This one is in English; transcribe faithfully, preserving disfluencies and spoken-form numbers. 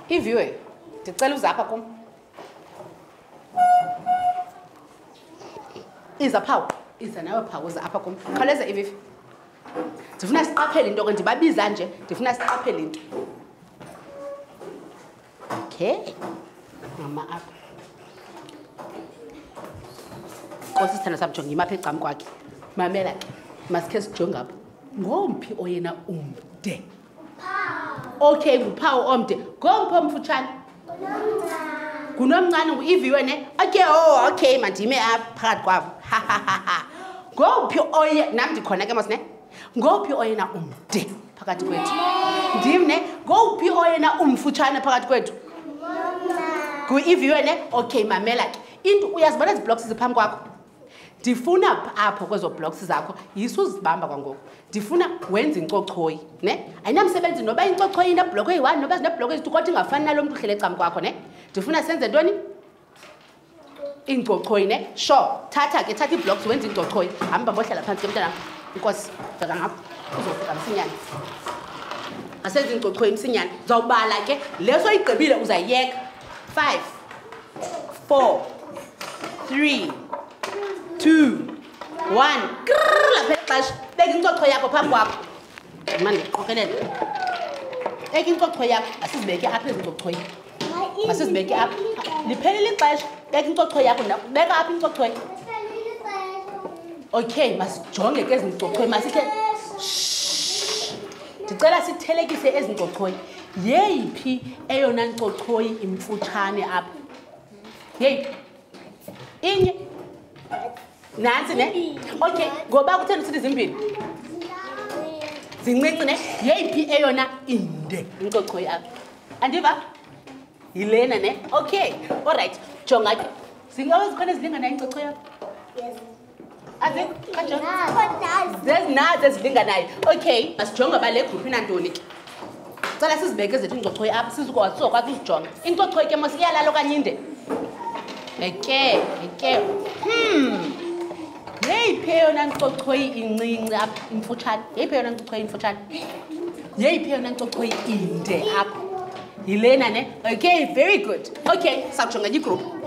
Iviwe. Ndicela uze apha kum. Iza phawu. Iza nawe phawu uze apha kum. Khawuleza Ivivi. Ndifuna siqaphele into ke ndibabiza nje, ndifuna siqaphele into. Okay. Mama apha. Nkosi sithanda sami jonga imapha ecam kwakhe. Mamela ke. Masikhe sijonge apha. Ngomphi oyena umde? Okay, nguphawu omde. Ngomphi omfutshane? Ngunomncane ngu-Iviwe ne? Okay, oh, okay, mandime apha phakathi kwabo. Ha ha ha ha. Ngomphi oye nam ndikhona ke mos ne? Ngophi oyena umde phakathi kwethu? Ndim ne? Ngophi oyena umfutshane phakathi kwethu? Ngu-Iviwe ne? Okay, mamela ke. Into uyazibona ezi blocks ziphambi kwakho? Ndifuna apho kwezo blocks zakho yisuzibamba kwangoku. Ndifuna wenze incochoyi, ne? Ayinamsebenzi noba incochoyi ina block eyi-one noba zine block ezi-two kodwa ingafani nalo mntu uhlele ecam kwakho, ne? Ndifuna senze ntoni? Incochoyi, ne? Sure, thatha ke thatha ii-blocks wenze incochoyi. Hamba bohlala phantsi ke mntanam. Inkosi, fika ngapha. Uzofika msinyane. Asenze incochoyi msinyane. Uzawubala ke leso oyigqibile uzayiyeka. Five, four, three, two, one. Krrr, lapha exesha. Beka incocho yakho phambi kwakho. Manje ndiqokelele. Beka incocho yakho, asizibeke apha ezincochoyi. Masizibeke apha. Liphelile ixesha. Beka incocho yakho, beka apha incocho. Okay, masijonge ke ezincochoyi. Masikhe. Ndicela sithelekise ezincochoyi. Yeyiphi eyona ncochoyi imfutshane apha? Yeyiphi? Inye. Nansi ne? Okay, ngoba kutheni usithi zimbini? Zincinci ne? Yeyiphi eyona inde incochoyi apha? Andiva? Yilena ne? Okay, all right. Jonga ke. Zingawe zikhona ezilinganayo incochoyi apha? Yes. Azi? Kanjani? Zezinazo ezilinganayo. Okay, masijonga ba le group inantoni ke. Cela sizibeke zethu incochoyi apha sizokwazi sizokwazi uzijonga. Incochoyi ke mos iyalala okanye inde? Eke, eke. Hmm. Yeyiphi eyona ncochoyi incinci apha imfutshane? Yeyiphi eyona ncochoyi imfutshane? Yeyiphi eyona ncochoyi inde apha? Yilena ne? Okay, very good. Okay, sawujonga igroup.